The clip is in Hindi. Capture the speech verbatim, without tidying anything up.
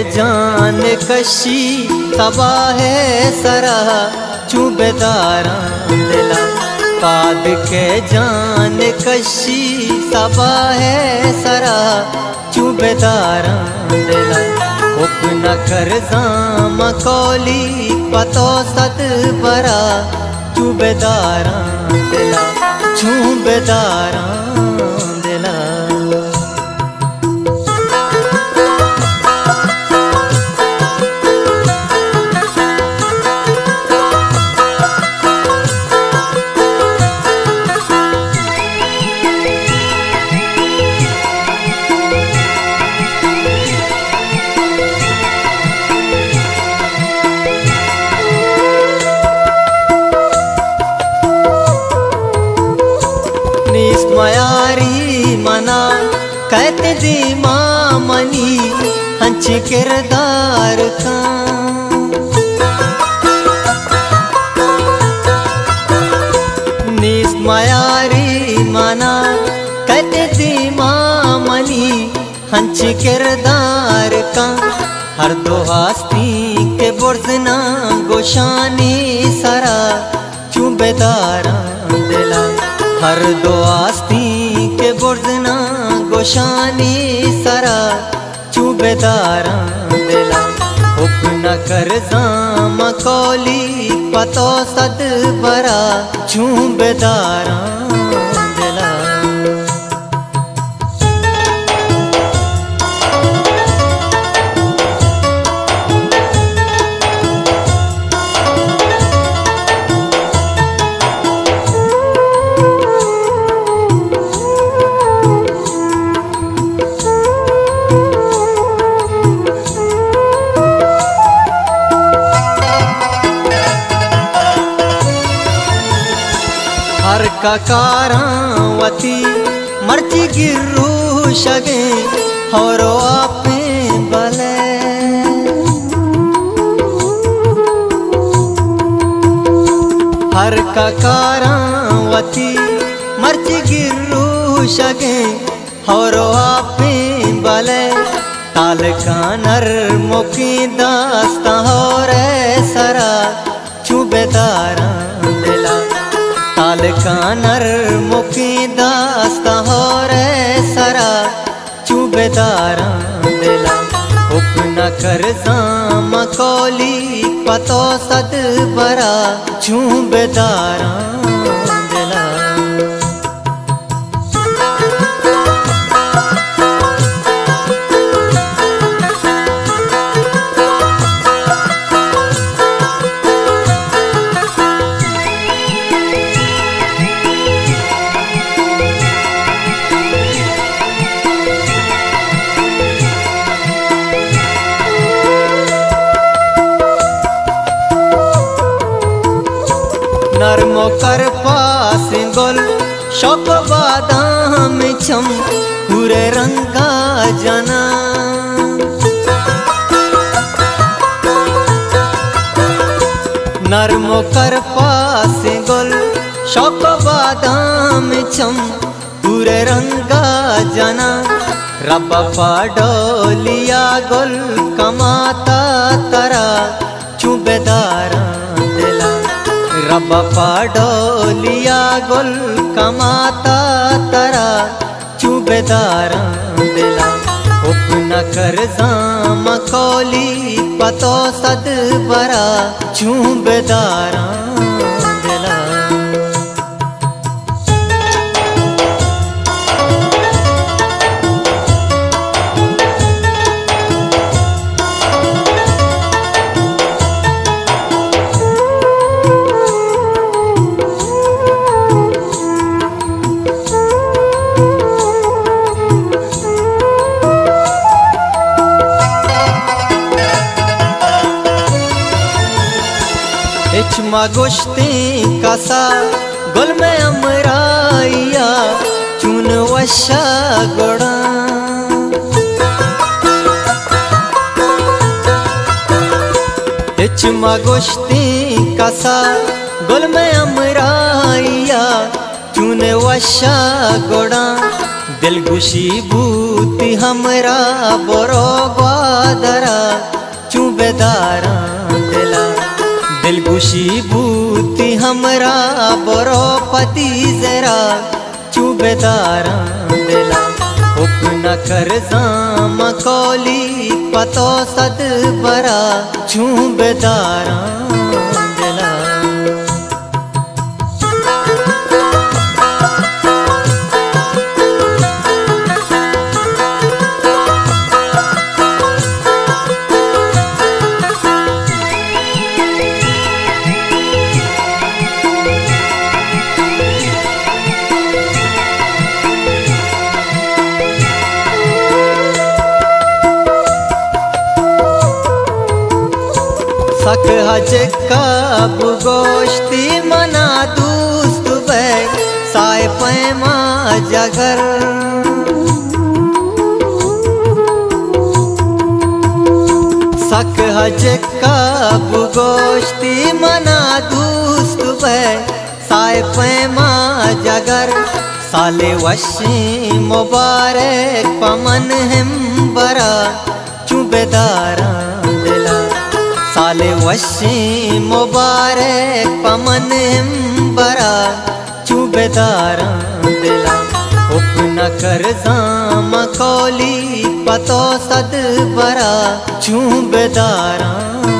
जान कशी तबाह सरा चुबेदारा दिला। पाद के जान कशी तबाह सरा चुबेदारा दिला। उपना कर जाम कौली पतो सत बरा चुबेदारा दिला चुबेदारा दिला। मयारी मना कहते दी माँ मनी हंच किरदार का। नीस मयारी मना कहते दी माँ मनी हंच किरदार का। हर दो हस्ती के बुर्जना गोशानी सरा चुबेदारा दिला। हर दो आस्ती के बुर्जना गोशानी सरा चुबेदारा दिला। उपना कर जाम कौली पतो सद बरा चुबेदारा दिला। हर का कारावती मर्ची गिरू शगे हरो आपे बले। हर का कारावती मर्ची गिरू शगे हरो आपे बले। ताल का नर मुकी दास्ता हो रे सरा चुबेदारा दिला। ताल का नर मुकी दास्ता हो रे सरा चुबेदारा दिला। उपना कर जाम कौली पतो सद बरा चुबेदारा दिला। नरमो कर पास गोल शौक बादाम छम पूरे रंगा जना। नरमो कर पास गोल शौक बादाम छम पूरे रंगा जना। रब पाडोलिया गोल कमाता तरा चुबेदारा दिला। रब पाडोलिया गोल कमाता तरा चुबेदारा दिला। उपना कर जाम कौली पतो सद बरा चुबेदारा दिला। इचमा गोश्ती कासा गुल में अमराइया चून वशा गोड़ा। इचमा गोश्ती कासा गुल में अमराइया चून वशा गोड़ा। दिल गुशी बूती हमरा बोरो दरा चुबेदारा दिला दिल गुशी बूती हमरा बरो पति जरा चुबेदारा दिला उपना कर जाम कौली पतो सद बरा चुबेदारा दिला सक हज कब गोश्ती मना दूस्त बे साय पैमा जगर सक हज कब गोश्ती मना दूस्त बे साय पैमा जगर साले वशी मुबारक पमन हम बरा चुबेदारा दिला साले वशी मुबारक पमन बरा चुबेदारा दिला उपना कर जाम कौली पतो सद बरा चुबेदारा